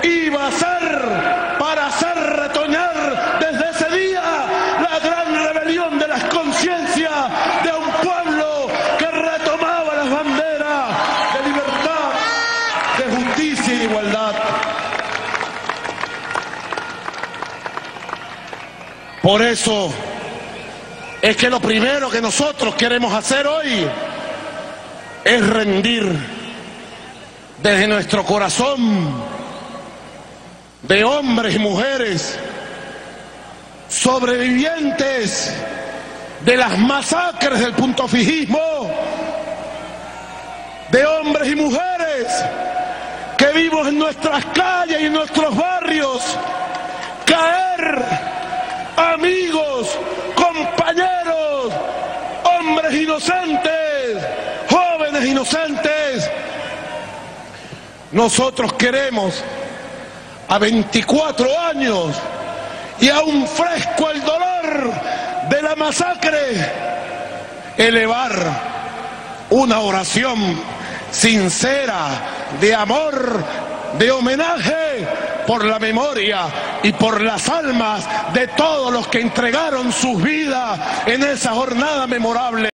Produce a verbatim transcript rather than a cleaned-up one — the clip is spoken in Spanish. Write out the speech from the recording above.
iba a ser para hacer retoñar desde ese día la gran rebelión de las conciencias de un pueblo que retomaba las banderas de libertad, de justicia y de igualdad. Por eso es que lo primero que nosotros queremos hacer hoy es rendir desde nuestro corazón de hombres y mujeres sobrevivientes de las masacres del puntofijismo, de hombres y mujeres que vivimos en nuestras calles y en nuestros barrios caer, amigos, compañeros, hombres inocentes, jóvenes inocentes. Nosotros queremos, a veinticuatro años y aún fresco el dolor de la masacre, elevar una oración sincera de amor, de homenaje por la memoria y por las almas de todos los que entregaron sus vidas en esa jornada memorable.